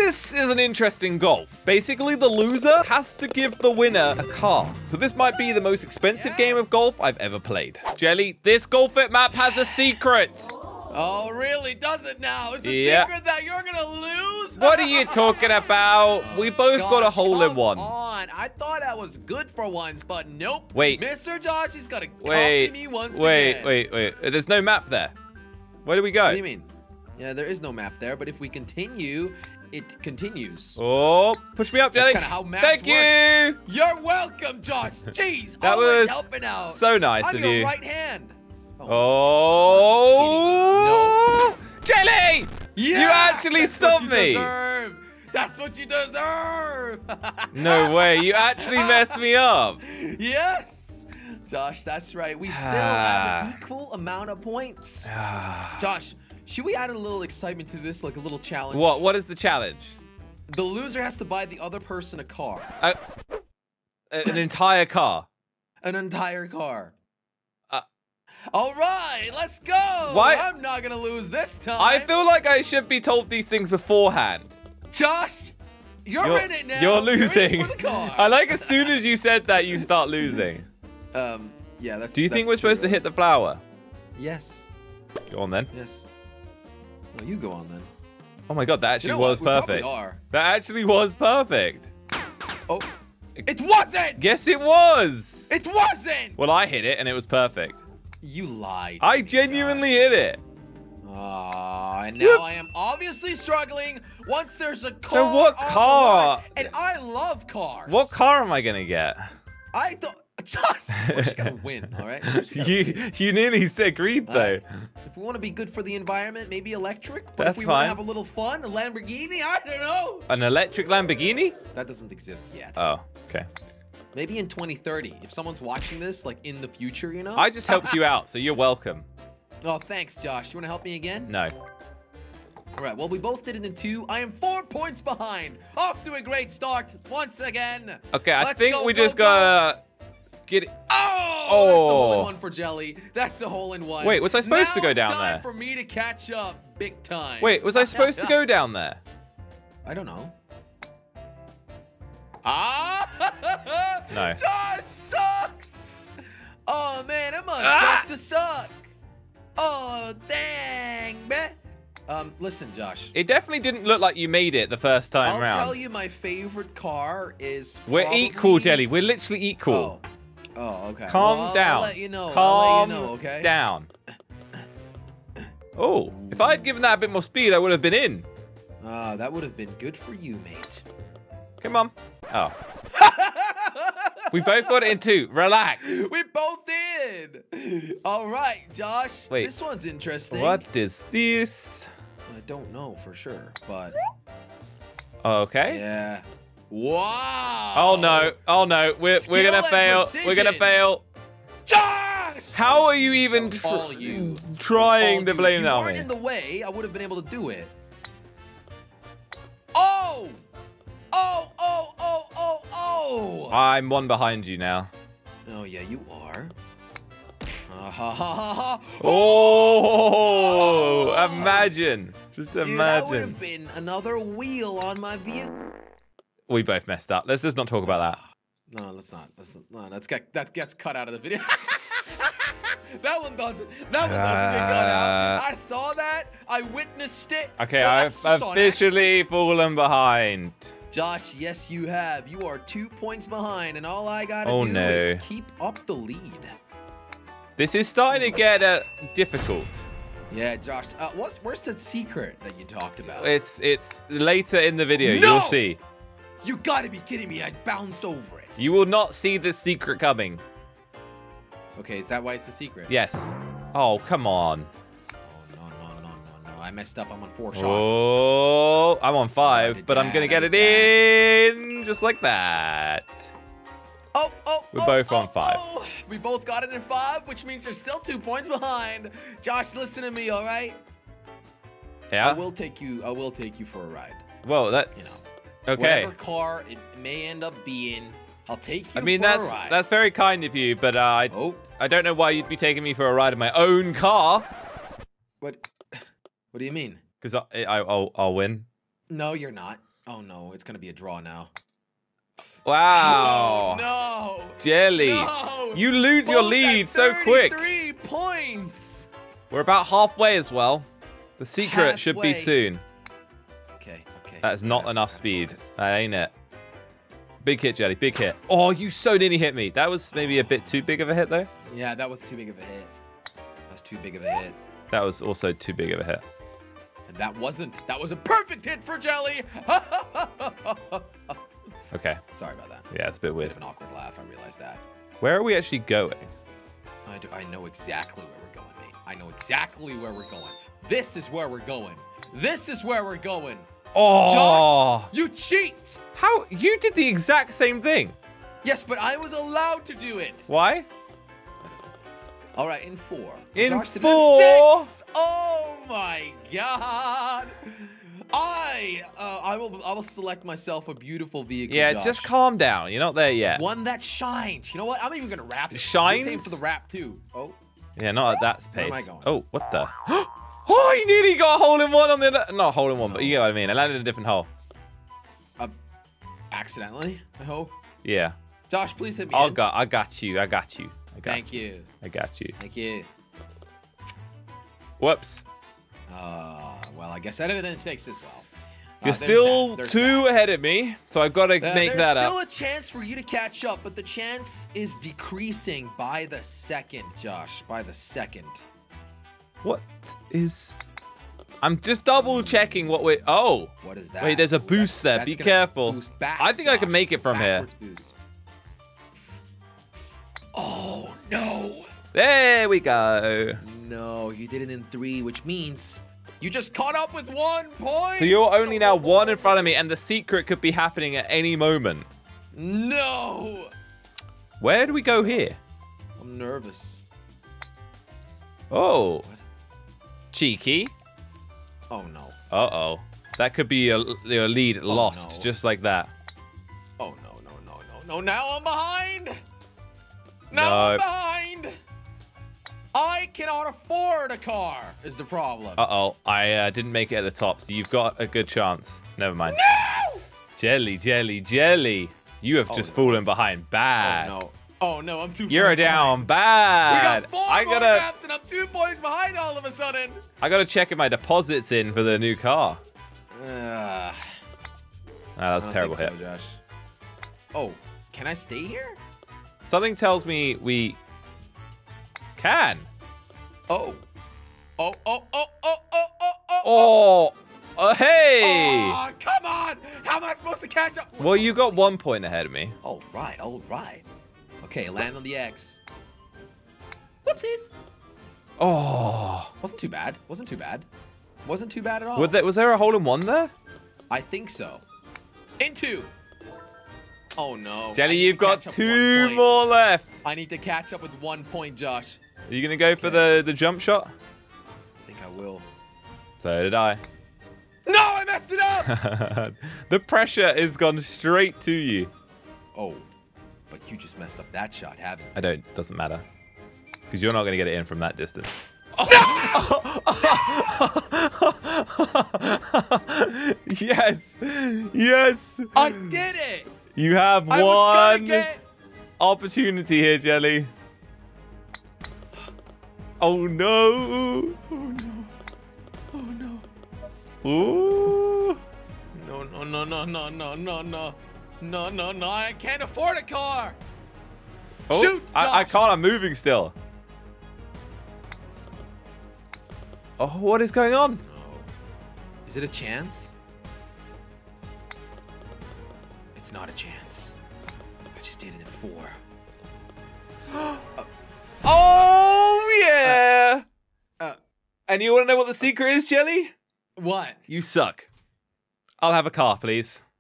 This is an interesting golf. Basically, the loser has to give the winner a car. So this might be the most expensive game of golf I've ever played. Jelly, this Golf It map has a secret. Oh, really? Does it now? Is the secret that you're going to lose? What are you talking about? We both got a hole in one. Come on. I thought I was good for once, but nope. Wait. Mr. Josh, he's got to copy me once again. Wait. There's no map there. Where do we go? What do you mean? Yeah, there is no map there, but if we continue, it continues. Oh, push me up, Jelly. That's kind of how maps Thank you. You're welcome, Josh. Jeez, that always was helping out. So nice of you. I'm your right hand. Oh, no. Jelly! Yes, you actually stopped me. That's what you deserve. No way, you actually messed me up. Yes, Josh, that's right. We still have an equal amount of points. Josh, should we add a little excitement to this, like a little challenge? What is the challenge? The loser has to buy the other person a car. An entire car. An entire car. All right, let's go. Why? I'm not going to lose this time. I feel like I should be told these things beforehand. Josh, you're in it now. You're losing. You're in it for the car. I like as soon as you said that, you start losing. Yeah, that's Do you think we're supposed to hit the flower? Yes. Go on then. Yes. No, you go on then. Oh my god, that actually was perfect. We are. That actually was perfect. Oh. It wasn't! Yes, it was! It wasn't! Well, I hit it and it was perfect. You lied. I genuinely hit it. And now I am obviously struggling once there's a car. So what car? And I love cars. What car am I gonna get? I don't. Josh, we're just gonna win, all right? You nearly agreed though. If we want to be good for the environment, maybe electric. But That's if we fine. want to have a little fun, a Lamborghini, I don't know. An electric Lamborghini? That doesn't exist yet. Oh, okay. Maybe in 2030, if someone's watching this, like in the future, you know? I just helped you out, so you're welcome. Oh, thanks, Josh. You want to help me again? No. All right, well, we both did it in 2. I am 4 points behind. Off to a great start once again. Okay, I think we just gotta get it. Oh, that's a hole-in-one for Jelly. That's a hole-in-one. Wait, was I supposed to go down there? Now it's time for me to catch up big time. Wait, was I supposed to go down there? I don't know. No. Josh sucks. Oh, man, it must suck to suck. Oh, dang, man. Listen, Josh. It definitely didn't look like you made it the first time round. I'll tell you my favorite car is We're equal, Jelly. We're literally equal. Oh, okay. Calm down. I'll let you know. Calm okay? down. Oh, if I had given that a bit more speed, I would have been in. That would have been good for you, mate. Come on. Oh. We both got it in 2. Relax. We both did. All right, Josh. Wait. This one's interesting. What is this? I don't know for sure, but... Okay. Yeah. Wow. Oh, no. Oh, no. We're going to fail. Precision. We're going to fail. Josh! How are you even trying to blame that on me? If you weren't in the way, I would have been able to do it. Oh! Oh, oh, oh, oh, oh! I'm 1 behind you now. Oh, yeah, you are. Ha ha ha ha! Oh! Imagine. Just imagine. Dude, that would have been another wheel on my vehicle. We both messed up. Let's just not talk about that. No, let's not. That gets cut out of the video. That one doesn't. That one doesn't get cut out. I saw that. I witnessed it. Okay, I've officially fallen behind. Josh, yes, you have. You are 2 points behind, and all I gotta do is keep up the lead. This is starting to get difficult. Yeah, Josh. Where's the secret that you talked about? It's later in the video. No! You'll see. You gotta be kidding me. I bounced over it. You will not see the secret coming. Okay, is that why it's a secret? Yes. Oh, come on. No. I messed up. I'm on 4 shots. Oh, I'm on 5, but I'm going to get it in just like that. We're both on 5. We both got it in 5, which means you're still 2 points behind. Josh, listen to me, all right? Yeah? I will take you for a ride. Well, that's... Okay. Whatever car it may end up being, I'll take you for a ride. That's very kind of you, but I don't know why you'd be taking me for a ride in my own car. What do you mean? Because I'll win. No, you're not. Oh no, it's gonna be a draw now. Wow. Oh, no. Jelly. No. You lose your lead so quick. 3 points. We're about halfway as well. The secret should be Halfway. soon. Okay. That is not enough speed. That ain't it. Big hit, Jelly. Big hit. Oh, you so nearly hit me. That was maybe a bit too big of a hit, though. Yeah, that was too big of a hit. That was also too big of a hit. And that wasn't. That was a perfect hit for Jelly. Okay. Sorry about that. Yeah, it's a bit weird. Bit of an awkward laugh. I realized that. Where are we actually going? I know exactly where we're going, mate. I know exactly where we're going. This is where we're going. This is where we're going. Oh. Josh, you cheat. How? You did the exact same thing. Yes, but I was allowed to do it. Why? All right, in 4. In Josh did 4. 6. Oh my God. I will select myself a beautiful vehicle. Yeah, Josh. just calm down. You're not there yet. One that shines. You know what? I'm even gonna wrap it. Shines? You're paying for the wrap too. Oh. Yeah, not at that Where am I pace. going? Oh, what the? Oh, you nearly got a hole in one on the... Not a hole in one, but you get what I mean. I landed in a different hole. Accidentally, I hope. Yeah. Josh, please hit me. I got you. Thank you. I got you. Thank you. Whoops. Well, I guess I did it in 6 as well. You're still There's 2 ahead of me, so I've got to make that up. There's still a chance for you to catch up, but the chance is decreasing by the second, Josh. By the second. What is... I'm just double checking what we... Oh. What is that? Wait, there's a boost there. Be careful. Back, I think I can Josh. make it from here. Boost. Oh, no. There we go. No, you did it in 3, which means you just caught up with 1 point. So you're only now 1 in front of me, and the secret could be happening at any moment. No. Where do we go here? I'm nervous. Oh. What? Cheeky. Oh, no. Uh-oh. That could be your lead lost, no. just like that. Oh, no. Now I'm behind. I'm behind. I cannot afford a car, is the problem. Uh-oh. I didn't make it at the top, so you've got a good chance. Never mind. No! Jelly. You have just fallen behind bad. Oh, no, I'm 2 points You're down behind. bad. We got 4 more laps, and I'm 2 points behind all of a sudden. I gotta check if my deposit's in for the new car. That was a terrible hit. So, Josh. Oh, can I stay here? Something tells me we can. Oh. Oh, hey! Oh, come on! How am I supposed to catch up? Well, you got 1 point ahead of me. All right. Okay, land on the X. Whoopsies. Oh. Wasn't too bad at all. Was there a hole in one there? I think so. In 2. Oh, no. Jelly, you've got 2 more left. I need to catch up with 1 point, Josh. Are you going to go for the jump shot? I think I will. So did I. No, I messed it up! The pressure has gone straight to you. Oh, but you just messed up that shot, haven't you? I don't. Doesn't matter. Because you're not going to get it in from that distance. Yes. I did it! You have one opportunity here, Jelly. Oh no! Ooh! No! I can't afford a car. Oh, Shoot, Josh. I can't. I'm moving still. Oh, what is going on? No. Is it a chance? It's not a chance. I just did it in 4. Oh yeah! And you want to know what the secret is, Jelly? What? You suck. I'll have a car, please.